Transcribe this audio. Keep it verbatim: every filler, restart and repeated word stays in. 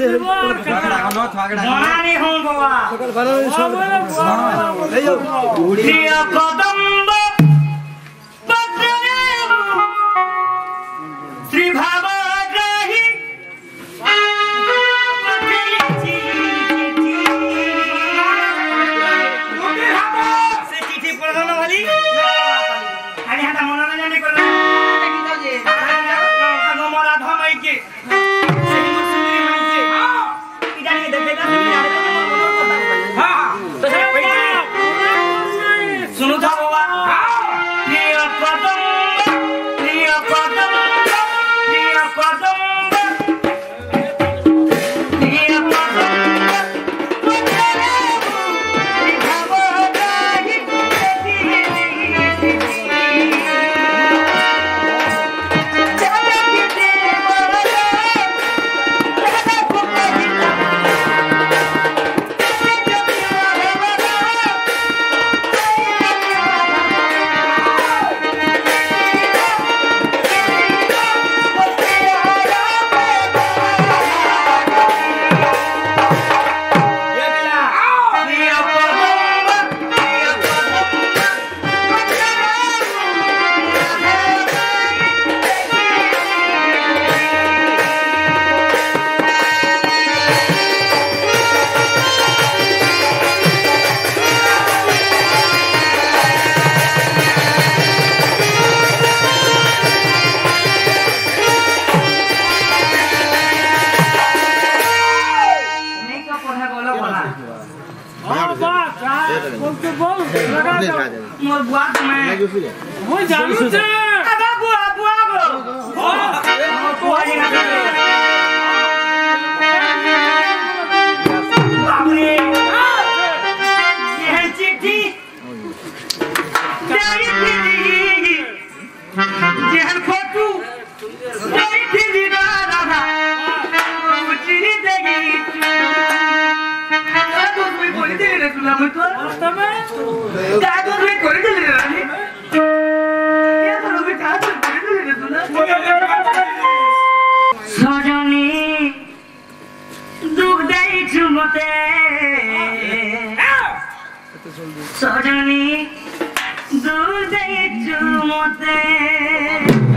से नहीं हूं बाबा सकल भला ले जाओ प्रिय कदम्ब श्री भावग्राही से चिठी पढ़ना वाली अरे हटा मनोरंजन नहीं करना मोरा धमई के सही मुसलिम मई के इधर देखेगा हां तो सुनो था बाबा प्रिय कदम प्रिय कदम प्रिय कदम प्रिय कदम मोर बुआत में वो जानू से अबे बुआ बुआ गो हां तो आ गया बाबरे ये चिट्ठी तेरी तेरी ये फोटो तेरी तेरी राधा मुझे देगी तो कोई बोल दे रे तुला मैं तो वास्तव में कागज में कर दे रे रानी क्या करोगे कागज कर दे रे तुला सजनी दुख दई छुमते सजनी दुख दई छुमते